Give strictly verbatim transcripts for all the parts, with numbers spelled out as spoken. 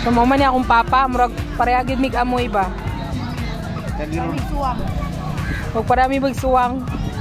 Sumama niya akong papa, murag parehagid mig amoy ba? Magsuwang. Huwag parami magsuwang.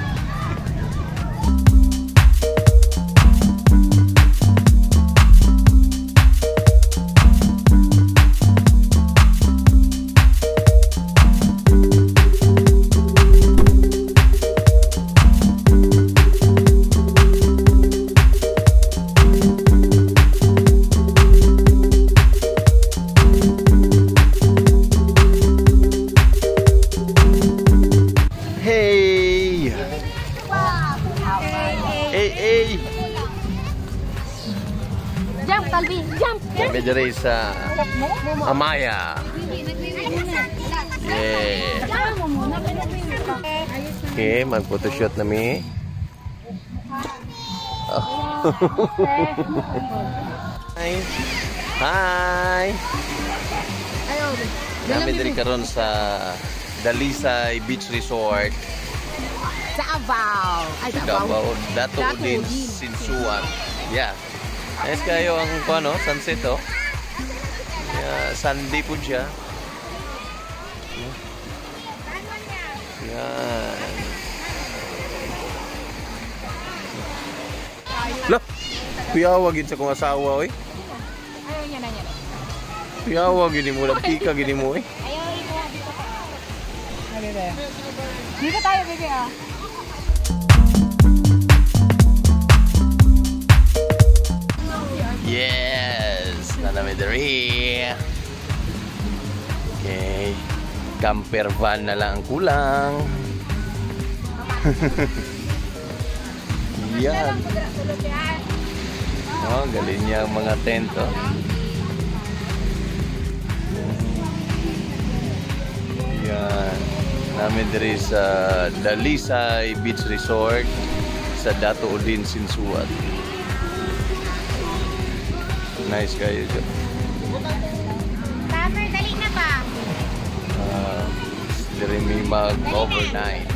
Jump, Calvi, jump! Kami diri sa Amaya. Yeah. Okay, mag-photoshoot na mi. Oh. Hi. Hi. Kami diri karon sa Dalisay Beach Resort. Davao. Ay, Davao. Dato Udin, Sinsuan. Yeah. Nice kayo ang ano, sunset oh. Yeah, Sunday po siya. Yan. Lah, kuyawa gid sa kong asawa oy. Ayaw niya na niya. Kuyawa gid mo, nagkika gid mo eh. Ayaw imo dito ka. Dito. Dito tayo, bebe ah. Yes, nanamidari. Okay, camper van na lang ang kulang. Yan. Oh, galing niya ang mga tent oh. Yan. Namin diri sa Dalisay Beach Resort sa Dato Udin, Sinsuat. Nice kayo dyan. Summer, dali na ba? Uh, diri mi mag-overnight.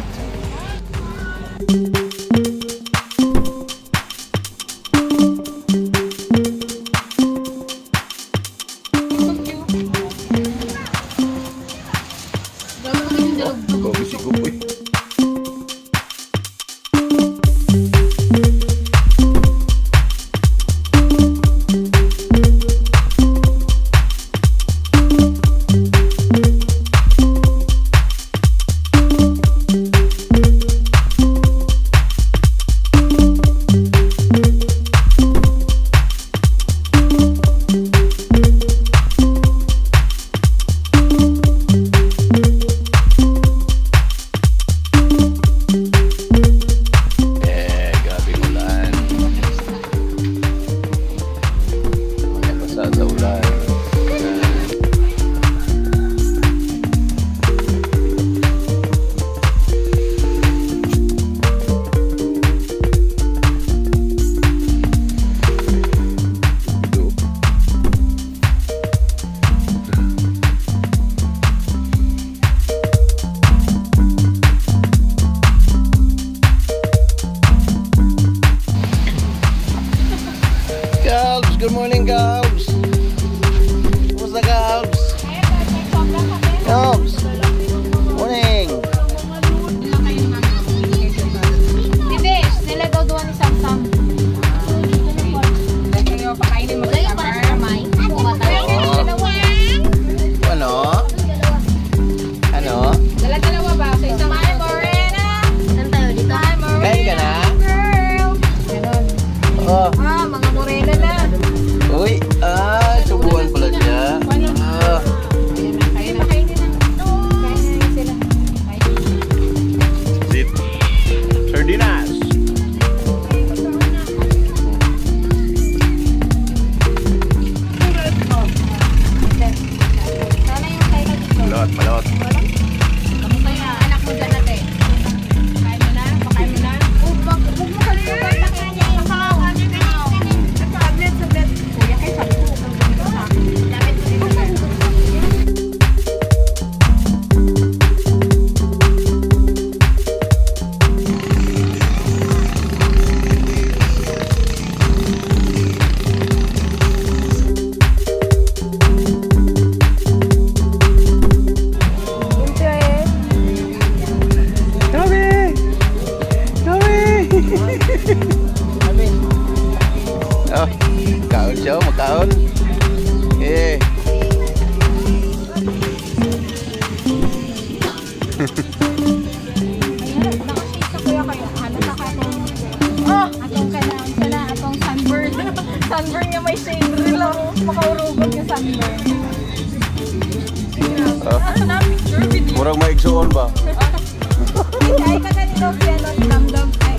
Murag maigsuon ba? Ay, kaganito, yellow, damdam, ay.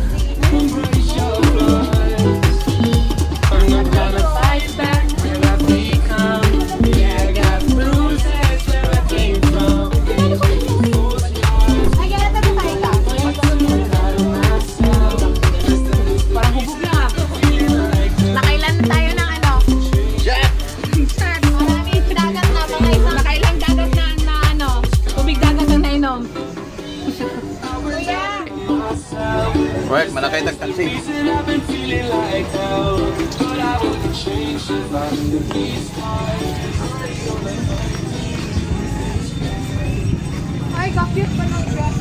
Right, malakay tag-taxi. Ay, kapit pa ng dress.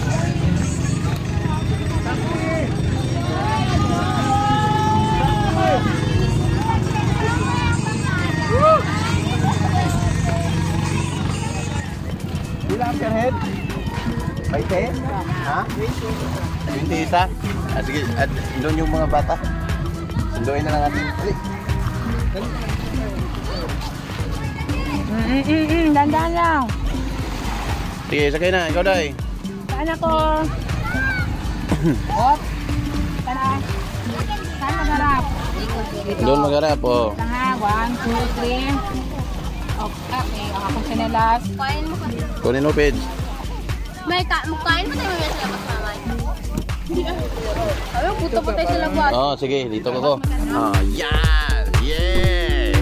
Ilang per head? twenty? Ha? twenty isa? Ah, sige, at doon yung mga bata. Sunduin na lang natin. Dali. Mm, mm, mm, dandan lang. Sige, sakay na. Ikaw, Day. Saan ako? Op. Saan? Saan magharap? Dito. Doon magharap, oh. Tanga, one, two, three. Okay, ang akong sinelas. Kain mo kasi. Kunin mo, Pidge. May ka kain mo tayo mamaya sila kasama. Ay, puto pa tayo sila buhat. Oh, sige, dito ako. Oh, yan! Yeah!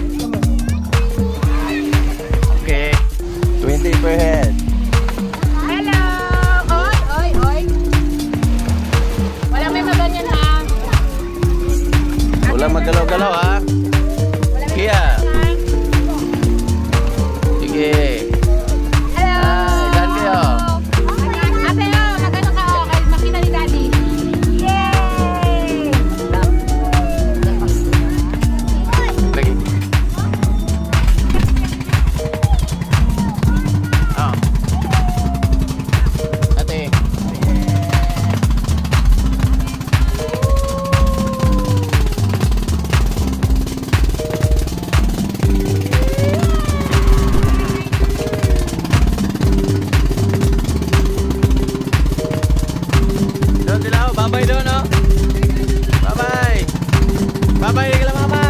Okay. twenty per head. Hello! Oy, oy, oy. Wala may maganyan ha. Wala magalaw-galaw, ha? Kaya. Sige. Hello! Ah, ilan kayo? Ate, oh, nagano ka, oh, kay makita ni Daddy. Yay! Lagi. Ah. Ate. Doon sila, oh. Bye-bye doon, oh. Bye-bye. Bye-bye kila mama.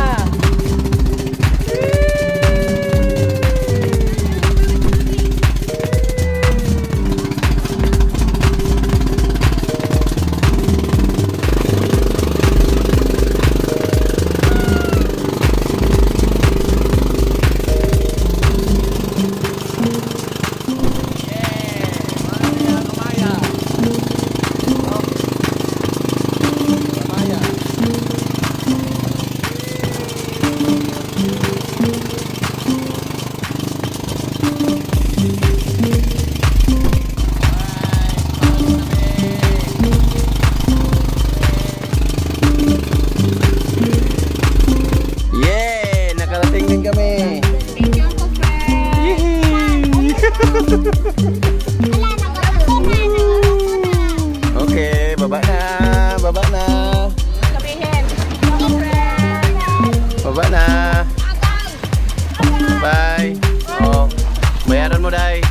Yeah, nakarating din kami. Thank you, Uncle Okay, baba na, baba na. Sabihin. Baba na. Bye. Oh, bayaran mo, Day.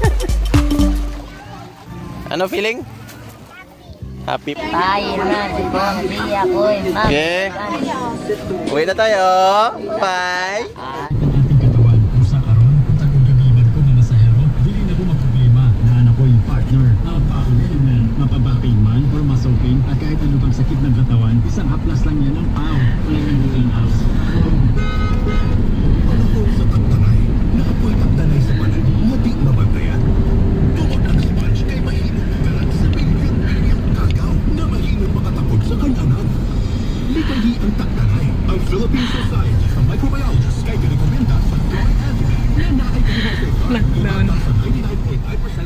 Ano feeling? Happy. Kain na, sigong biyak, oy. Okay. Uwi na tayo. Bye. Sa karon, tagong kaibigan ko mga masahero, dili na ko magproblema na anak ko yung partner. Napakulunan, mapabakay man or masopin at kahit ano pang sakit ng katawan, isang haplas lang yan ng pao. Wala yung minaw. Sa pagtanay, nakapoy pagtanay sa panan, mati mabantayan. Tuod ang sponge kay mahinong ugaran sa bilyong-bilyong kagaw na mahinong makatapod sa kanya-anak. Lipayi ang taktanay, ang Philippine Society of Microbiologists kay rekomenda sa Troy Antigen na naay kahibasay sa ninety-nine point nine percent